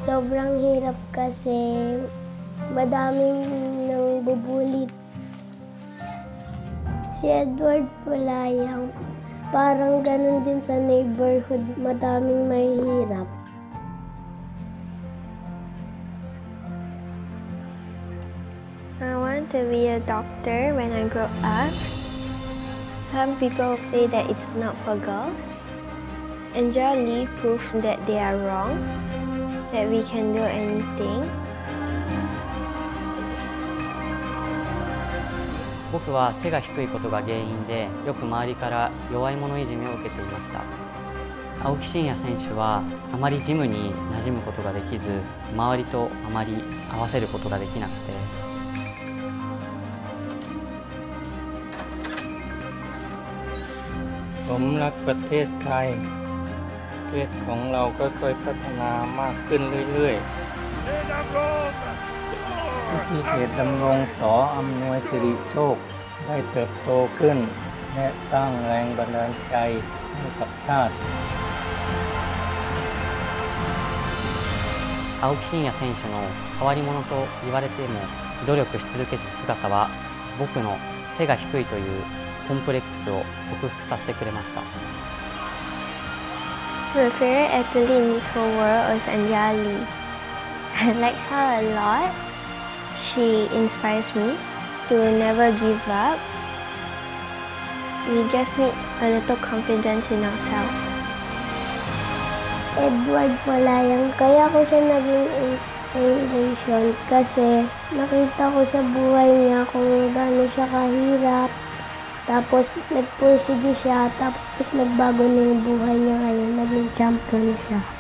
Sobrang hirap kasi madaming nangbubulit. Si Edward Pulayang, parang ganun din sa neighborhood, madaming mahihirap. I want to be a doctor when I grow up. Some people say that it's not for girls. Angela Lee proved that they are wrong, that we can do anything. 僕は背が低いことが原因でよく周りから弱い者いじめを受けていました。青木真也選手はあまりジムに馴染むことができず、周りとあまり合わせることができなくて、 ผมรักประเทศไทยประเทศของเราค่อยๆพัฒนามากขึ้นเรื่อยๆที่เขตดำรงส.อำนวยสิริโชคได้เติบโตขึ้นและสร้างแรงบันดาลใจให้กับชาติ青木真也選手の変わり者と言われても努力し続ける姿は僕の背が低いというコンプレックスを克服させてくれました。 My favorite athlete in this whole world is Angela Lee. I like her a lot. She inspires me to never give up. We just need a little confidence in ourselves. Edward Pulayang, kaya ko siya naging inspiration kasi nakita ko sa buhay niya kung gaano siya kahirap. Tapos nagpursige siya, tapos nagbago na yung buhay niya ngayon, naging champion siya.